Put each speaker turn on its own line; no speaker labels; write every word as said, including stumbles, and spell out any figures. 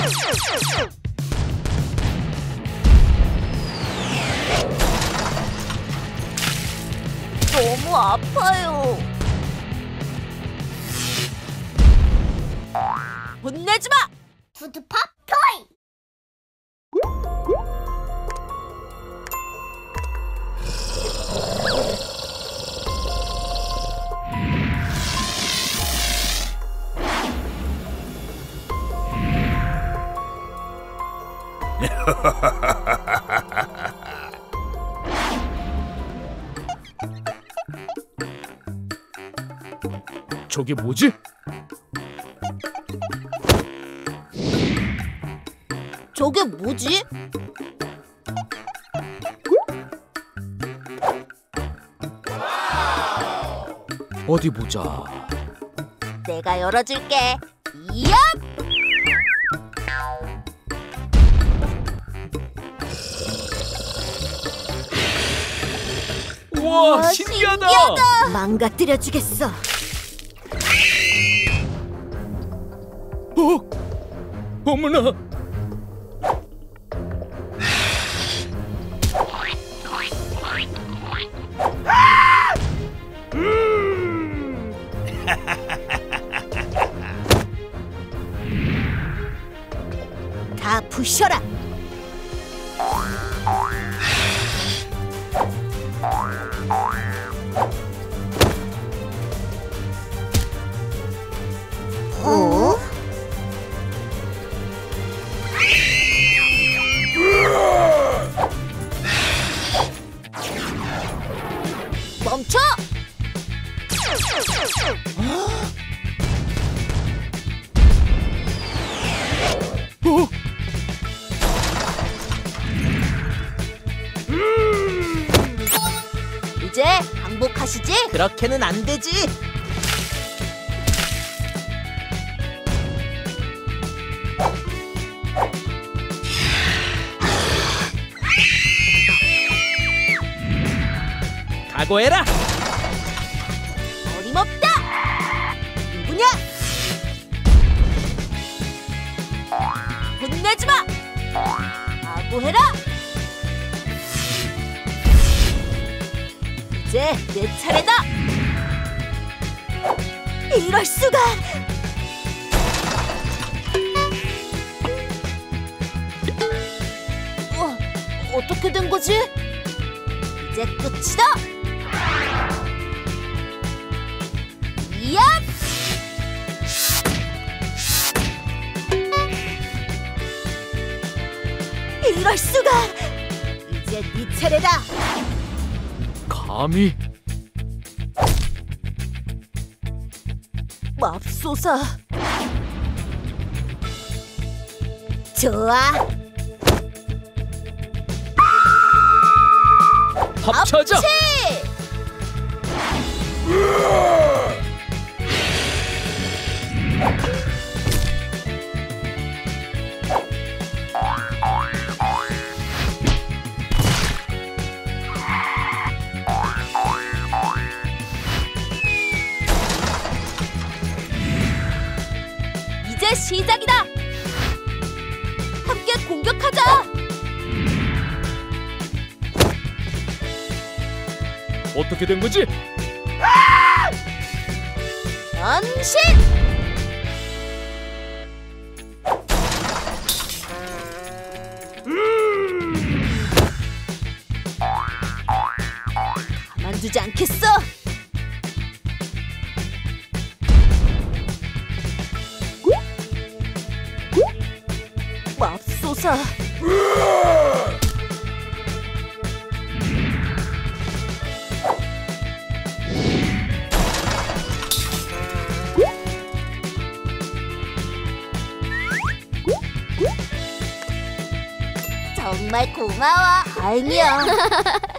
너무 아파요. 혼내지 마!
푸드팝 토이!
저게 뭐지?
저게 뭐지?
어디 보자.
내가 열어줄게. 이야!
우와, 신기하다.
신기하다. 망가뜨려주겠어.
어? 어머나.
다 부셔라. 어? 멈춰!
어?
이제 항복하시지?
그렇게는 안 되지. 각오해라.
어림없다! 누구냐? 혼내지 마! 각오해라! 이제 내 차례다! 이럴 수가! 어, 어떻게 된 거지? 이제 끝이다! 이야! 이럴 수가! 이제 네 차례다!
감히?
맙소사! 좋아!
합쳐져!
합체! 이제 시작이다! 함께 공격하자!
어떻게 된 거지?
변신! 가만두지 않겠어! 맙소사! 정말 고마워. 다행이야.